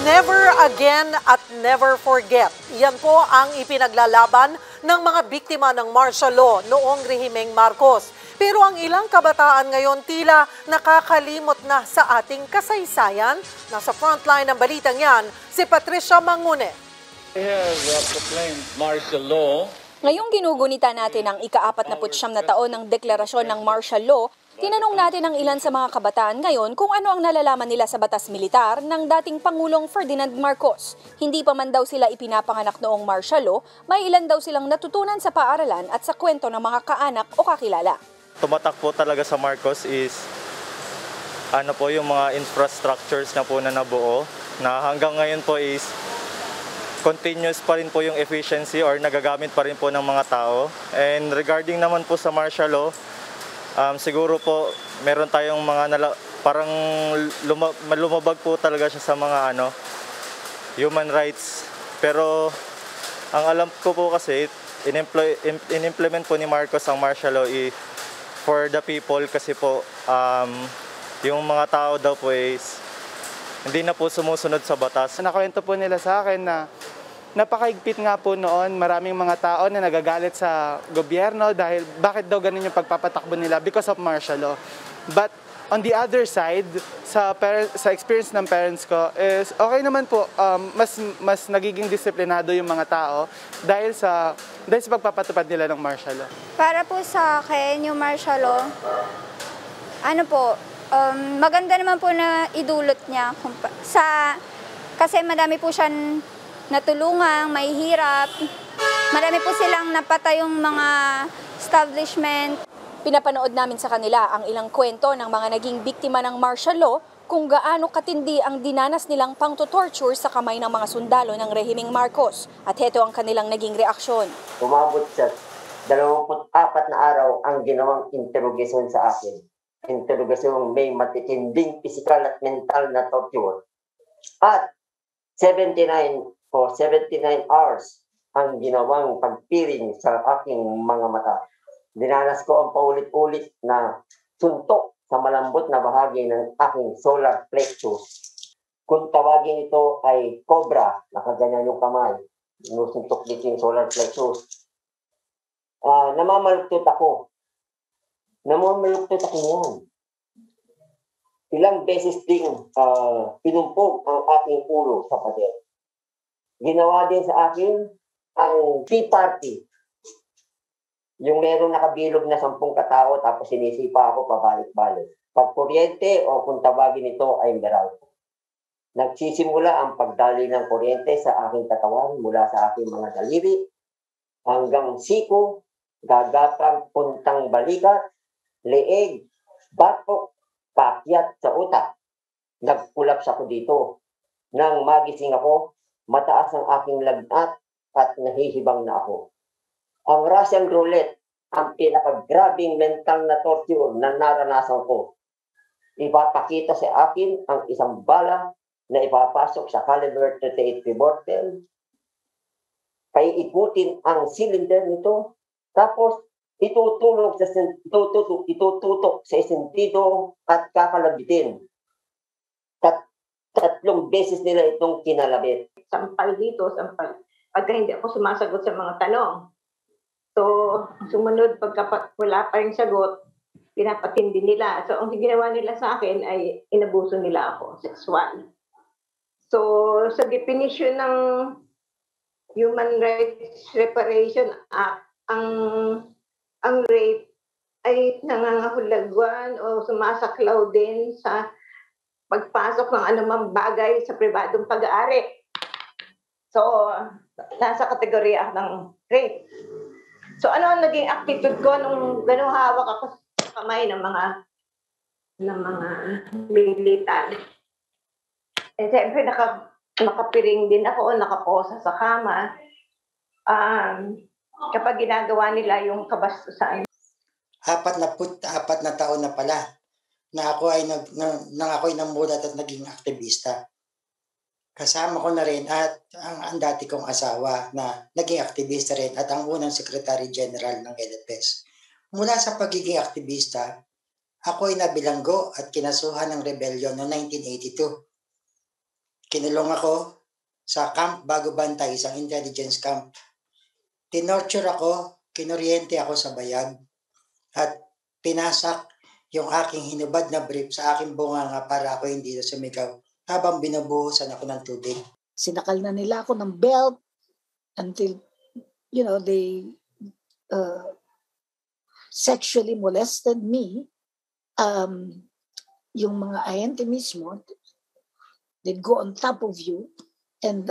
Never again at never forget. Yan po ang ipinaglalaban ng mga biktima ng martial law noong rehimeng Marcos. Pero ang ilang kabataan ngayon tila nakakalimot na sa ating kasaysayan. Nasa frontline ng balitang yan, si Patricia Mangune. Here we have proclaimed martial law. Ngayong ginugunita natin ang ika-49 na taon ng deklarasyon ng martial law, tinanong natin ang ilan sa mga kabataan ngayon kung ano ang nalalaman nila sa batas militar ng dating Pangulong Ferdinand Marcos. Hindi pa man daw sila ipinapanganak noong martial law, may ilan daw silang natutunan sa paaralan at sa kwento ng mga kaanak o kakilala. Tumatak po talaga sa Marcos is yung mga infrastructures na po na nabuo na hanggang ngayon po is continuous pa rin po yung efficiency or nagagamit pa rin po ng mga tao. And regarding naman po sa martial law, siguro po meron tayong mga parang lumabag po talaga siya sa mga human rights. Pero ang alam ko po kasi, in-implement po ni Marcos ang martial law for the people kasi po yung mga tao daw po is hindi na po sumusunod sa batas. Nakwento po nila sa akin na napakaigpit nga po noon, maraming mga tao na nagagalit sa gobyerno dahil bakit daw ganun yung pagpapatakbo nila because of martial law. But on the other side, sa experience ng parents ko is okay naman po, mas nagiging disiplinado yung mga tao dahil sa pagpapatupad nila ng martial law. Para po sa akin, yung martial law, maganda naman po na idulot niya kasi madami po siyang natulungang, may hirap. Marami po silang napatay yung mga establishment. Pinapanood namin sa kanila ang ilang kwento ng mga naging biktima ng martial law kung gaano katindi ang dinanas nilang pang-torture sa kamay ng mga sundalo ng rehimeng Marcos. At heto ang kanilang naging reaksyon. Umabot sa 24 na araw ang ginawang interogasyon sa akin. Interogasyon may matitinding physical at mental na torture. At 79 hours ang ginawang pagpiring sa aking mga mata. Dinanas ko ang paulit-ulit na suntok sa malambot na bahagi ng aking solar plexus. Kung tawagin ito ay cobra, nakaganyan yung kamay. Nusuntok dito yung solar plexus. Namamaluktot ako. Yan. Ilang beses ding pinumpog ang aking ulo sa pader. Ginawa din sa akin ang tea party. Yung merong nakabilog na 10 katao tapos sinisipa ako pabalik-balik. Pag kuryente o kung tawagin ito ay Meralco. Nagsisimula ang pagdali ng kuryente sa aking katawan mula sa aking mga daliri hanggang siko, gagapang puntang balikat, leeg, batok, pakyat sa utak. Nagkulaps ako dito. Nang magising ako, mataas ang aking lagnat at nahihibang na ako. Ang Russian roulette, ang pinakagrabing mental na torture na naranasan ko. Ipapakita sa akin ang isang bala na ipapasok sa caliber 38 revolver. Paiikutin ang cylinder nito. Tapos itututok sa sentido at kakalabitin. Tatlong beses nila itong kinalabit. Sampal dito, sampal. Pagka hindi ako sumasagot sa mga tanong. So, sumunod pagka wala pa rin sagot, pinapatindi nila. So, ang ginawa nila sa akin ay inabuso nila ako, sexual. So, sa definition ng Human Rights Reparation Act, ang rape ay nangangahulugan o sumasaklaw din sa pagpasok ng anumang bagay sa pribadong pag-aari. So, nasa kategorya ng rape. So, ano ang naging attitude ko nung ganung hawak ako sa kamay ng mga militar? Eh, siyempre, nakapiring din ako, nakaposa sa kama. Kapag ginagawa nila yung kabastusan. 44 na taon na pala na ako ay ako'y namulat at naging aktivista. Kasama ko na rin at ang dati kong asawa na naging aktivista rin at ang unang Secretary General ng LFS. Mula sa pagiging aktivista, ako ay nabilanggo at kinasuhan ng rebellion noong 1982. kinulong ako sa Camp Bago Bantay, isang intelligence camp. Tinorture ako, kinuryente ako sa bayag, at pinasak yung aking hinubad na brief sa aking bunganga para ako hindi na sumigaw habang binubuhusan ako ng tubig. Sinakal na nila ako ng belt until, they sexually molested me. Yung mga ahente mismo, they'd go on top of you and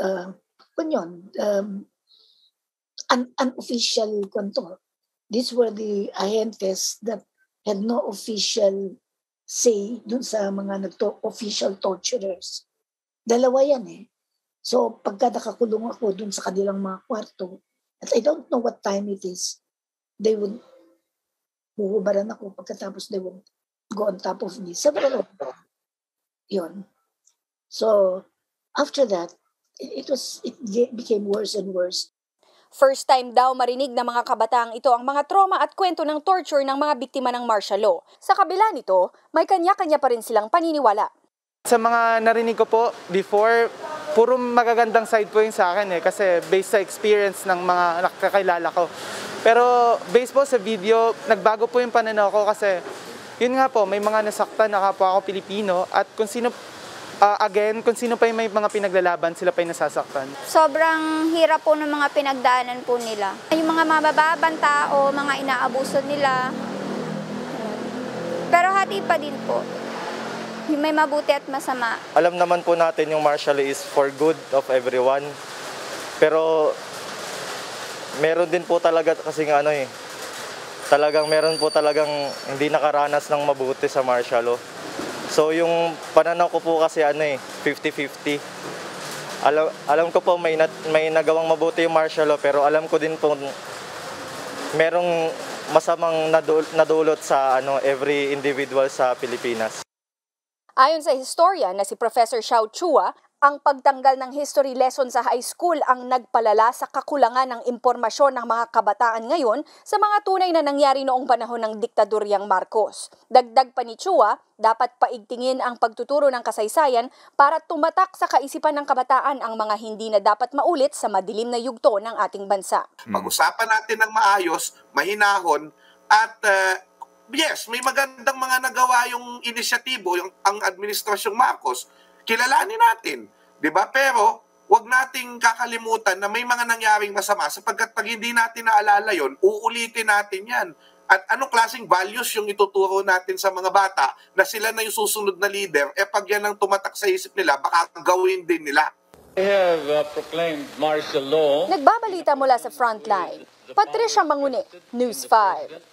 unofficial kwento. These were the ahentes that had no official say dun sa mga official torturers. Dalawa yan eh. So pagka nakakulong ako dun sa kanilang mga kwarto, at I don't know what time it is, they would huhubaran ako pagkatapos they would go on top of me. Several of them. Yun. So after that, it became worse and worse. First time daw marinig ng mga kabataang ito ang mga trauma at kwento ng torture ng mga biktima ng martial law. Sa kabila nito, may kanya-kanya pa rin silang paniniwala. Sa mga narinig ko po before, puro magagandang side po yung sa akin kasi based sa experience ng mga nakakilala ko. Pero based po sa video, nagbago po yung pananaw ko kasi yun nga po, may mga nasaktan na kapwa ako Pilipino at kung sino kung sino pa yung may mga pinaglalaban, sila pa yung nasasaktan. Sobrang hirap po ng mga pinagdaanan po nila. Yung mga mabababang tao, mga inaabuso nila. Pero hati pa din po. May mabuti at masama. Alam naman po natin yung martial law is for good of everyone. Pero meron din po talaga kasi talagang meron po talagang hindi nakaranas ng mabuti sa martial law. So yung pananaw ko po kasi 50-50. Alam ko po may nagawang mabuti yung martial law pero alam ko din po merong masamang nadulot sa every individual sa Pilipinas. Ayon sa historian na si Professor Xiao Chua, ang pagtanggal ng history lesson sa high school ang nagpalala sa kakulangan ng impormasyon ng mga kabataan ngayon sa mga tunay na nangyari noong panahon ng diktadoryang Marcos. Dagdag pa ni Chua, dapat paigtingin ang pagtuturo ng kasaysayan para tumatak sa kaisipan ng kabataan ang mga hindi na dapat maulit sa madilim na yugto ng ating bansa. Pag-usapan natin ng maayos, mahinahon, at yes, may magandang mga nagawa yung inisyatibo, ang Administrasyong Marcos. Kilalanin natin, 'di ba? Pero wag nating kakalimutan na may mga nangyaring masama sapagkat pag hindi natin naalala 'yon, uulitin natin 'yan. At anong klaseng values yung ituturo natin sa mga bata na sila na yung susunod na leader, pag yan ang tumatak sa isip nila, baka gawin din nila. They have proclaimed martial law. Nagbabalita mula sa Frontline, Patricia Mangune, News 5.